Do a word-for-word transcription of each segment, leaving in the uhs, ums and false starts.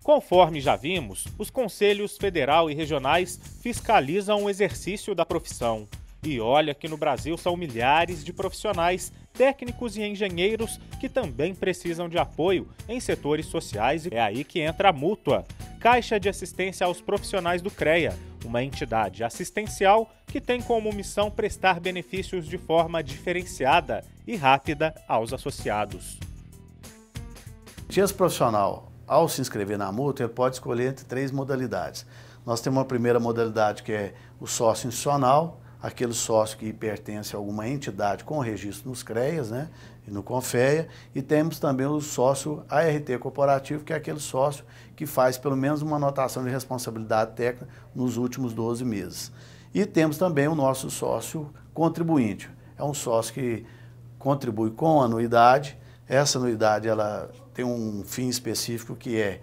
Conforme já vimos, os conselhos federal e regionais fiscalizam o exercício da profissão. E olha que no Brasil são milhares de profissionais, técnicos e engenheiros que também precisam de apoio em setores sociais, e é aí que entra a Mútua, Caixa de Assistência aos Profissionais do CREA, uma entidade assistencial que tem como missão prestar benefícios de forma diferenciada e rápida aos associados. Esse profissional, ao se inscrever na Mútua, ele pode escolher entre três modalidades. Nós temos uma primeira modalidade que é o sócio institucional, aquele sócio que pertence a alguma entidade com registro nos CREAs, né, e no CONFEA, e temos também o sócio A R T corporativo, que é aquele sócio que faz pelo menos uma anotação de responsabilidade técnica nos últimos doze meses. E temos também o nosso sócio contribuinte, é um sócio que contribui com anuidade. Essa anuidade ela tem um fim específico que é,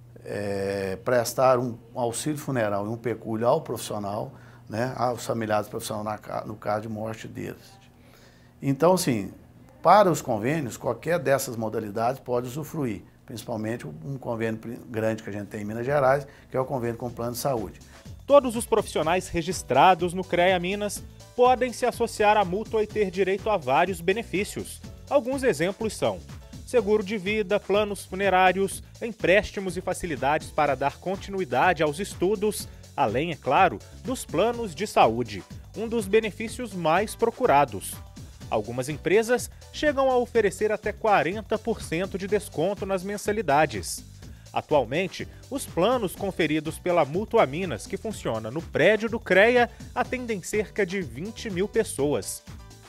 é prestar um auxílio funeral e um pecúlio ao profissional, né, aos familiares profissionais no caso de morte deles. Então, assim, para os convênios, qualquer dessas modalidades pode usufruir, principalmente um convênio grande que a gente tem em Minas Gerais, que é o convênio com plano de saúde. Todos os profissionais registrados no CREA Minas podem se associar à Mútua e ter direito a vários benefícios. Alguns exemplos são seguro de vida, planos funerários, empréstimos e facilidades para dar continuidade aos estudos, além, é claro, dos planos de saúde, um dos benefícios mais procurados. Algumas empresas chegam a oferecer até quarenta por cento de desconto nas mensalidades. Atualmente, os planos conferidos pela Mútua Minas, que funciona no prédio do CREA, atendem cerca de vinte mil pessoas.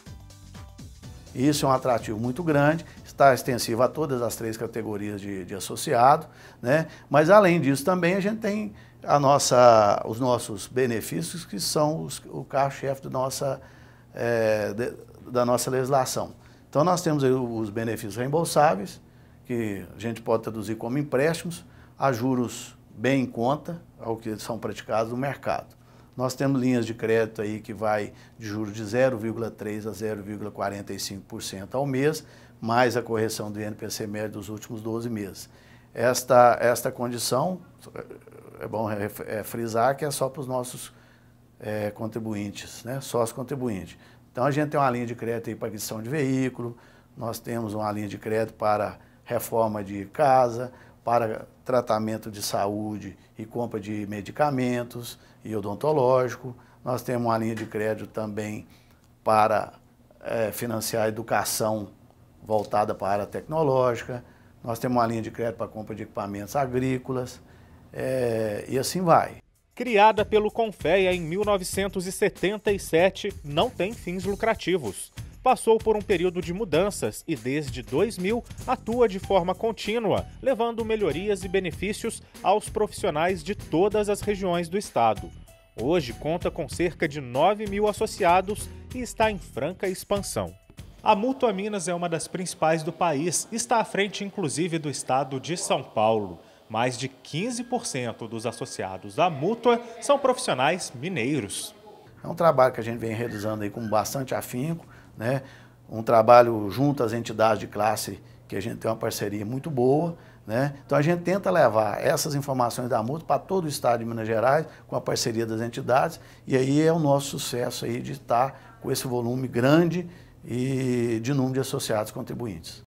Isso é um atrativo muito grande, está extensivo a todas as três categorias de, de associado, né? Mas além disso também a gente tem a nossa, os nossos benefícios, que são os, o carro-chefe da nossa, é, de, da nossa legislação. Então nós temos aí os benefícios reembolsáveis, que a gente pode traduzir como empréstimos, a juros bem em conta ao que são praticados no mercado. Nós temos linhas de crédito aí que vai de juros de zero vírgula três por cento a zero vírgula quarenta e cinco por cento ao mês, mais a correção do I N P C médio dos últimos doze meses. Esta, esta condição, é bom é, frisar que é só para os nossos é, contribuintes, né, sócios contribuintes. Então a gente tem uma linha de crédito aí para aquisição de veículo, nós temos uma linha de crédito para reforma de casa, para tratamento de saúde e compra de medicamentos e odontológico. Nós temos uma linha de crédito também para é, financiar a educação voltada para a área tecnológica. Nós temos uma linha de crédito para compra de equipamentos agrícolas é, e assim vai. Criada pelo CONFEA em mil novecentos e setenta e sete, não tem fins lucrativos. Passou por um período de mudanças e, desde dois mil, atua de forma contínua, levando melhorias e benefícios aos profissionais de todas as regiões do estado. Hoje conta com cerca de nove mil associados e está em franca expansão. A Mútua Minas é uma das principais do país, está à frente inclusive do estado de São Paulo. Mais de quinze por cento dos associados à Mútua são profissionais mineiros. É um trabalho que a gente vem realizando aí com bastante afinco, né? Um trabalho junto às entidades de classe que a gente tem uma parceria muito boa, né? Então a gente tenta levar essas informações da Mútua para todo o estado de Minas Gerais com a parceria das entidades, e aí é o nosso sucesso aí de estar com esse volume grande e de número de associados contribuintes.